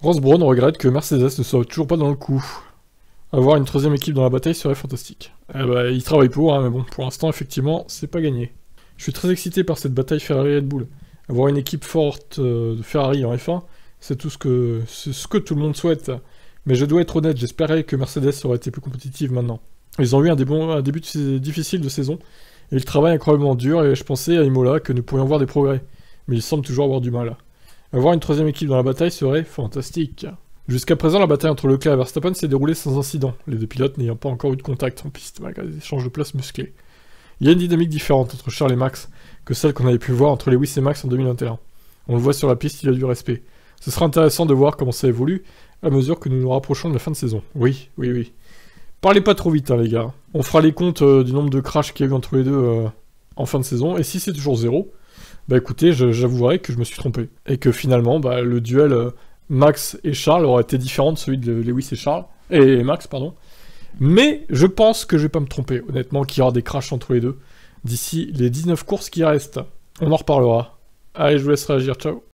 Ross Brawn regrette que Mercedes ne soit toujours pas dans le coup. Avoir une troisième équipe dans la bataille serait fantastique. Eh bah, il travaille pour, hein, mais bon, pour l'instant, effectivement, c'est pas gagné. Je suis très excité par cette bataille Ferrari-Red Bull. Avoir une équipe forte de Ferrari en F1, c'est ce que tout le monde souhaite. Mais je dois être honnête, j'espérais que Mercedes aurait été plus compétitive maintenant. Ils ont eu un début difficile de saison, et ils travaillent incroyablement dur, et je pensais à Imola que nous pourrions voir des progrès. Mais ils semblent toujours avoir du mal. Avoir une troisième équipe dans la bataille serait fantastique. Jusqu'à présent, la bataille entre Leclerc et Verstappen s'est déroulée sans incident, les deux pilotes n'ayant pas encore eu de contact en piste, malgré des échanges de place musclés. Il y a une dynamique différente entre Charles et Max que celle qu'on avait pu voir entre Lewis et Max en 2021. On le voit sur la piste, il y a du respect. Ce sera intéressant de voir comment ça évolue à mesure que nous nous rapprochons de la fin de saison. Oui. Parlez pas trop vite, hein, les gars. On fera les comptes du nombre de crashs qu'il y a eu entre les deux en fin de saison, et si c'est toujours 0, bah écoutez, j'avouerai que je me suis trompé. Et que finalement, bah, le duel Max et Charles aurait été différent de celui de Lewis et Max, pardon. Mais je pense que je vais pas me tromper, honnêtement, qu'il y aura des crashs entre les deux d'ici les 19 courses qui restent. On en reparlera. Allez, je vous laisse réagir, ciao.